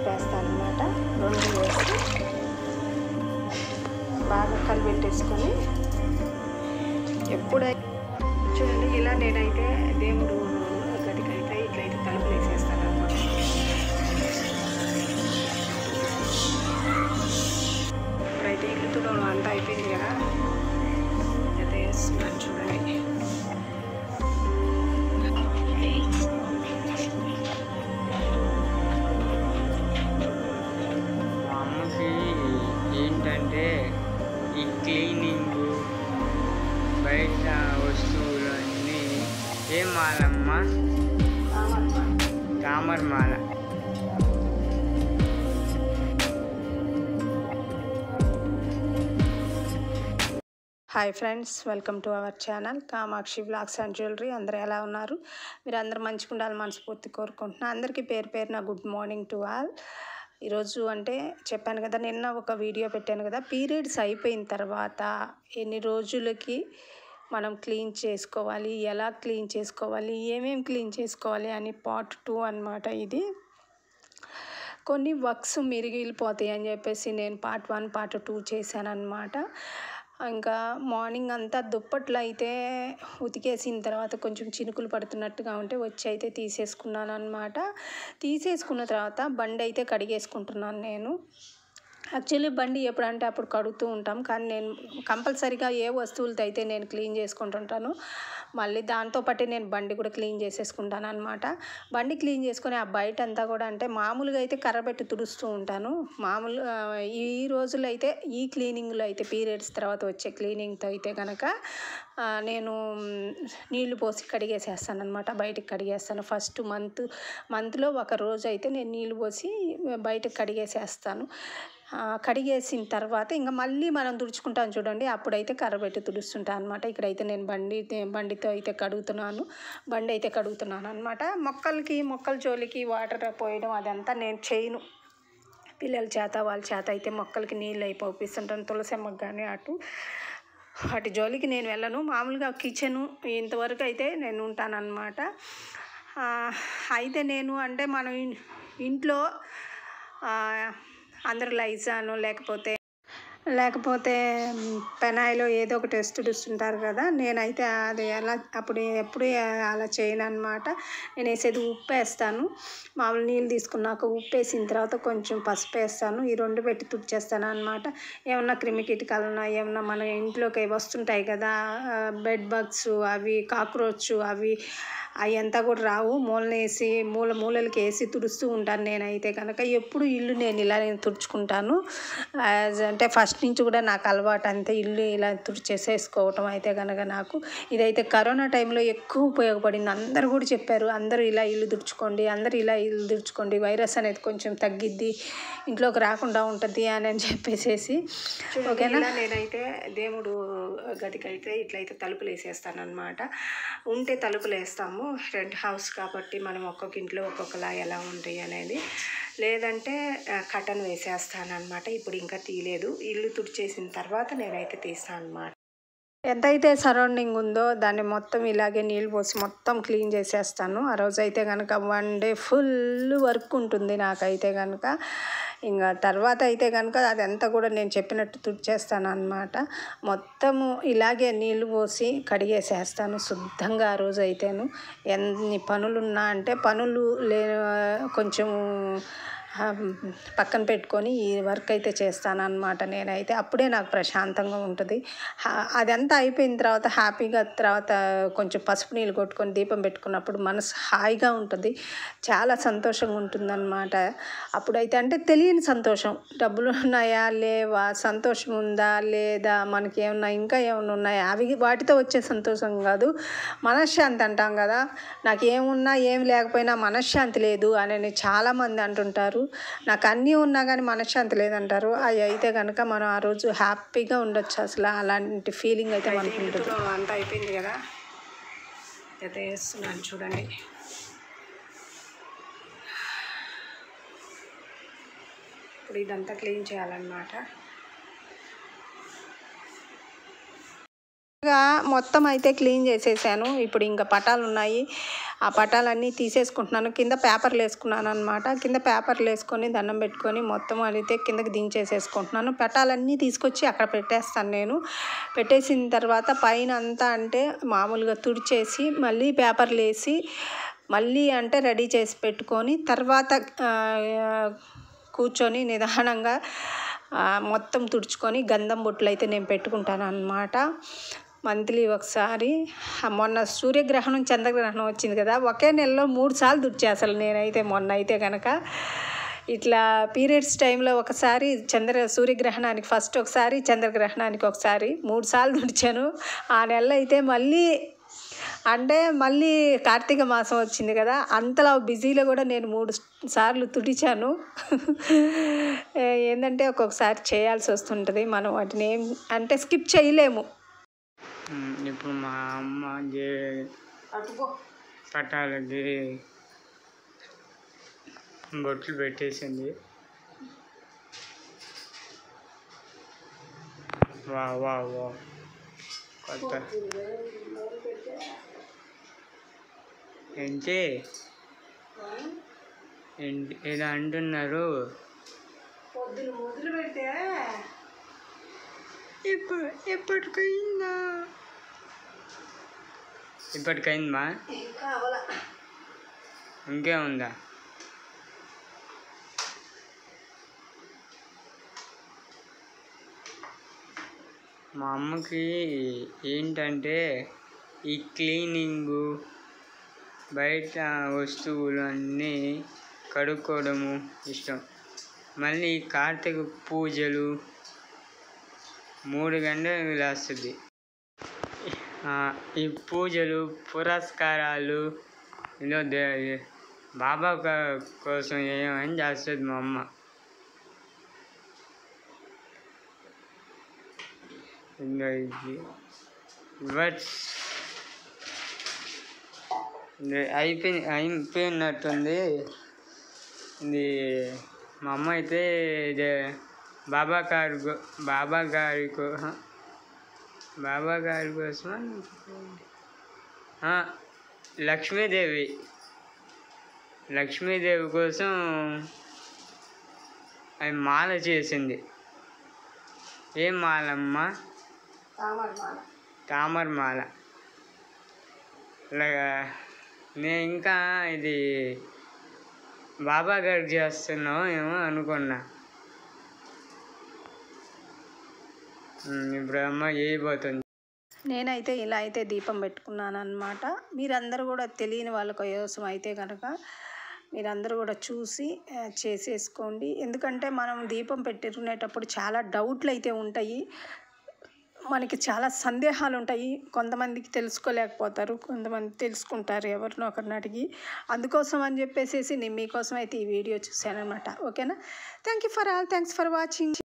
పసుపు వేస్తాను అన్నమాట. 2 వేసి బాగా కలిపెట్టేసుకొని ఎప్పుడైతే చూడండి ఇలా నేనైతే దేవుడు గదికైతే ఇట్లయితే తలుపులు వేసేస్తాను అన్నమాట. ఇప్పుడైతే ఇల్లు తుడవడం అంతా అయిపోయింది కదా, అయితే వేస్తున్నాను చూడండి. మా అమ్మకి ఏంటంటే ఈ క్లీనింగు బయట వస్తువులు అన్నీ ఏం మాలమ్మా? తామర మాల. Hi friends, welcome to our channel Kamakshi blogs and jewellery. అందరూ ఎలా ఉన్నారు? మీరు అందరూ మంచిగా ఉండాలని మనస్ఫూర్తి కోరుకుంటున్నాను. అందరికీ పేరు పేరున గుడ్ మార్నింగ్ టు ఆల్. ఈరోజు అంటే చెప్పాను కదా, నిన్న ఒక వీడియో పెట్టాను కదా, పీరియడ్స్ అయిపోయిన తర్వాత ఎన్ని రోజులకి మనం క్లీన్ చేసుకోవాలి, ఎలా క్లీన్ చేసుకోవాలి, ఏమేమి క్లీన్ చేసుకోవాలి అని పార్ట్ 2 అన్నమాట. ఇది కొన్ని వర్క్స్ మిరిగిలిపోతాయి అని చెప్పేసి నేను పార్ట్ 1 పార్ట్ 2 చేశాను అన్నమాట. ఇంకా మార్నింగ్ అంతా దుప్పట్లు అయితే ఉతికేసిన తర్వాత కొంచెం చినుకులు పడుతున్నట్టుగా ఉంటే వచ్చి అయితే తీసేసుకున్నాను అన్నమాట. తీసేసుకున్న తర్వాత బండి అయితే కడిగేసుకుంటున్నాను నేను. యాక్చువల్లీ బండి ఎప్పుడంటే అప్పుడు కడుగుతూ ఉంటాం, కానీ నేను కంపల్సరీగా ఏ వస్తువులతో అయితే నేను క్లీన్ చేసుకుంటుంటాను, మళ్ళీ దాంతోపాటు నేను బండి కూడా క్లీన్ చేసేసుకుంటాను అనమాట. బండి క్లీన్ చేసుకొని ఆ బయట అంతా కూడా అంటే మామూలుగా అయితే కర్రబెట్టి తుడుస్తూ ఉంటాను. ఈ రోజుల్లో అయితే ఈ క్లీనింగ్లో అయితే పీరియడ్స్ తర్వాత వచ్చే క్లీనింగ్తో అయితే కనుక నేను నీళ్లు పోసి కడిగేసేస్తాను అనమాట. బయటకు కడిగేస్తాను. ఫస్ట్ మంత్లో ఒక రోజు అయితే నేను నీళ్ళు పోసి బయటకు కడిగేసేస్తాను. కడిగేసిన తర్వాత ఇంకా మళ్ళీ మనం తుడుచుకుంటాం చూడండి, అప్పుడైతే కర్రబెట్టి తుడుస్తుంటాను అనమాట. ఇక్కడైతే నేను బండితో అయితే బండి అయితే కడుగుతున్నాను అనమాట. మొక్కల జోలికి వాటర్ పోయడం అదంతా నేను చేయను. పిల్లల చేత వాళ్ళ చేత అయితే మొక్కలకి నీళ్ళు అయిపోపిస్తుంటాను. తులసమ్మకి కానీ వాటి జోలికి నేను వెళ్ళను. మామూలుగా కిచెను ఇంతవరకు అయితే నేను ఉంటానన్నమాట. అయితే నేను అంటే మనం ఇంట్లో అందరూ లైజాను లేకపోతే పెనాయిలో ఏదో ఒకటి వేసి తుడుస్తుంటారు కదా, నేనైతే అది ఎప్పుడు అలా చేయను అనమాట. నేను వేసేది ఉప్పు వేస్తాను. మామూలు నీళ్ళు తీసుకున్నాక ఉప్పు వేసిన తర్వాత కొంచెం పసుపు వేస్తాను. ఈ 2 పెట్టి తుడిచేస్తాను అనమాట. ఏమన్నా క్రిమికీటకాలు ఏమన్నా మన ఇంట్లోకి వస్తుంటాయి కదా, బెడ్ బగ్స్, అవి కాక్రోచ్ అవి అంతా కూడా రావు. మూలలకి వేసి తుడుస్తూ ఉంటాను నేనైతే కనుక. ఎప్పుడు ఇల్లు నేను తుడుచుకుంటాను. అంటే ఫస్ట్ నుంచి కూడా నాకు అలవాటు అంతే, ఇల్లు ఇలా తుడిచేసేసుకోవటం అయితే కనుక. నాకు ఇదైతే కరోనా టైంలో ఎక్కువ ఉపయోగపడింది. అందరూ కూడా చెప్పారు, అందరూ ఇలా ఇల్లు తుడుచుకోండి, వైరస్ అనేది కొంచెం తగ్గిద్ది, ఇంట్లోకి రాకుండా ఉంటుంది అని చెప్పేసి. ఓకేనా, నేనైతే దేవుడు గదికైతే ఇట్లయితే తలుపులు వేసేస్తాను అనమాట. ఉంటే తలుపులు వేస్తాము, రెంట్ హౌస్ కాబట్టి మనం ఒక్కొక్క ఇంట్లో ఒక్కొక్కలా ఎలా ఉంటాయి అనేది, లేదంటే కర్టన్ వేసేస్తాను అనమాట. ఇప్పుడు ఇంకా తీయలేదు, ఇల్లు తుడిచేసిన తర్వాత నేనైతే తీస్తాను అనమాట. ఎంతైతే సరౌండింగ్ ఉందో దాన్ని మొత్తం ఇలాగే నీళ్ళు పోసి మొత్తం క్లీన్ చేసేస్తాను. ఆ రోజు అయితే కనుక 1 డే ఫుల్ వర్క్ ఉంటుంది నాకైతే కనుక. ఇంకా తర్వాత అయితే కనుక అదంతా కూడా నేను చెప్పినట్టు తుడిచేస్తాను అనమాట. మొత్తము ఇలాగే నీళ్ళు పోసి కడిగేసేస్తాను శుద్ధంగా. ఆ రోజు అయితేను ఎన్ని పనులున్నా అంటే పనులు కొంచెం పక్కన పెట్టుకొని ఈ వర్క్ అయితే చేస్తాను అనమాట నేనైతే. అప్పుడే నాకు ప్రశాంతంగా ఉంటుంది. అదంతా అయిపోయిన తర్వాత హ్యాపీగా తర్వాత కొంచెం పసుపు నీళ్ళు కొట్టుకొని దీపం పెట్టుకున్నప్పుడు మనసు హాయిగా ఉంటుంది, చాలా సంతోషంగా ఉంటుందన్నమాట. అప్పుడైతే అంటే తెలియని సంతోషం, డబ్బులు ఉన్నాయా లేవా, సంతోషం ఉందా లేదా, మనకి ఇంకా ఏమన్నా ఉన్నాయా, వాటితో వచ్చే సంతోషం కాదు, మనశ్శాంతి అంటాం కదా. నాకు ఏమున్నా ఏమి లేకపోయినా మనశ్శాంతి లేదు అని చాలామంది అంటుంటారు. నాకు అన్నీ ఉన్నా కానీ మనశ్శాంతి లేదంటారు. అవి అయితే కనుక మనం ఆ రోజు హ్యాపీగా ఉండొచ్చు. అసలు అలాంటి ఫీలింగ్ అయితే మనకు ఉంటుంది. అంతా అయిపోయింది కదా, అయితే వేస్తున్నాను చూడండి. ఇప్పుడు ఇదంతా క్లీన్ చేయాలన్నమాట. మొత్తం అయితే క్లీన్ చేసేసాను. ఇప్పుడు ఇంకా పటాలు ఉన్నాయి, ఆ పటాలన్నీ తీసేసుకుంటున్నాను. కింద పేపర్లు వేసుకున్నాను అనమాట. కింద పేపర్లు వేసుకొని దండం పెట్టుకొని మొత్తం అయితే కిందకి దించేసేసుకుంటున్నాను. పటాలన్నీ తీసుకొచ్చి అక్కడ పెట్టేస్తాను నేను. పెట్టేసిన తర్వాత పైన అంతా అంటే మామూలుగా తుడిచేసి మళ్ళీ పేపర్లు వేసి మళ్ళీ అంటే రెడీ చేసి పెట్టుకొని తర్వాత కూర్చొని నిదానంగా మొత్తం తుడుచుకొని గంధం బొట్లు అయితే నేను పెట్టుకుంటాను అన్నమాట. మంత్లీ ఒకసారి. మొన్న సూర్యగ్రహణం చంద్రగ్రహణం వచ్చింది కదా, ఒకే నెలలో 3 సార్లు తుడిచా అసలు నేనైతే. మొన్న అయితే కనుక ఇట్లా పీరియడ్స్ టైంలో ఒకసారి, సూర్యగ్రహణానికి ఫస్ట్ ఒకసారి, చంద్రగ్రహణానికి ఒకసారి 3 సార్లు తుడిచాను. ఆ నెలలో అయితే మళ్ళీ కార్తీక మాసం వచ్చింది కదా, అంతలా బిజీలో కూడా నేను 3 సార్లు తుడిచాను. ఏంటంటే ఒక్కొక్కసారి చేయాల్సి వస్తుంటుంది, మనం వాటిని అంటే స్కిప్ చేయలేము. ఇప్పుడు మా అమ్మ పటాలకి బొట్లు పెట్టేసింది. వా వా వా కొత్త ఏంటి ఏదో అంటున్నారు. మొదలు పెడితే ఇప్పటికైందా? ఇంకేముందా? మా అమ్మకి ఏంటంటే ఈ క్లీనింగు, బయట వస్తువులు అన్నీ కడుక్కోవడము ఇష్టం. మళ్ళీ కార్తీక పూజలు 3 గంటలు లేస్తుంది. ఈ పూజలు పురస్కారాలు ఇలా బాబా కోసం ఏమని చేస్తుంది మా అమ్మ. అయిపోయినట్టుంది ఇది. మా అమ్మ అయితే బాబా గారి కోసం లక్ష్మీదేవి కోసం అది మాల చేసింది. ఏం మాలమ్మ? తామర మాల. నేను ఇంకా ఇది బాబా గారికి చేస్తున్నావు ఏమో అనుకున్నా. ఇప్పుడు అమ్మ చేయబోతుంది. నేనైతే ఇలా అయితే దీపం పెట్టుకున్నాను అన్నమాట. మీరందరూ కూడా తెలియని వాళ్ళ కోసం అయితే కనుక మీరందరూ కూడా చూసి చేసేసుకోండి. ఎందుకంటే మనం దీపం పెట్టుకునేటప్పుడు చాలా డౌట్లు అయితే ఉంటాయి, మనకి చాలా సందేహాలు ఉంటాయి. కొంతమందికి తెలుసుకోలేకపోతారు, కొంతమంది తెలుసుకుంటారు ఎవరినో ఒకరిని అడిగి. అందుకోసం అని చెప్పేసి నేను మీకోసం అయితే ఈ వీడియో చూశాను అనమాట. ఓకేనా? Thanks for watching.